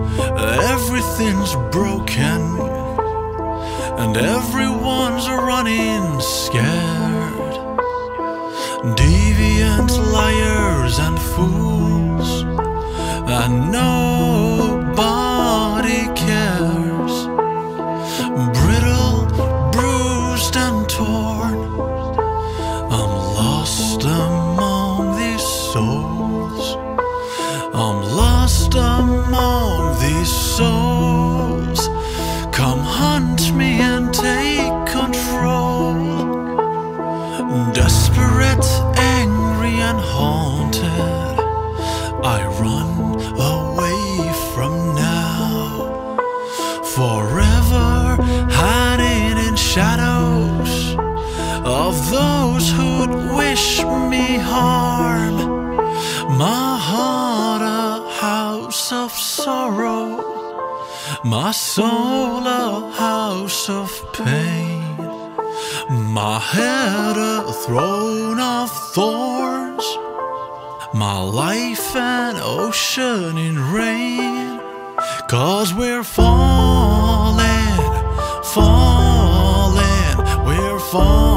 Everything's broken and everyone's running scared. Deviant liars and fools, and nobody cares. Brittle, bruised and torn, I'm lost among these souls. I'm lost among these souls. Come hunt me and take control. Desperate, angry and haunted, I run away from now. Forever hiding in shadows of those who'd wish me harm. My heart a house of sorrow, my soul a house of pain, my head a throne of thorns, my life an ocean in rain. 'Cause we're falling, falling, we're falling.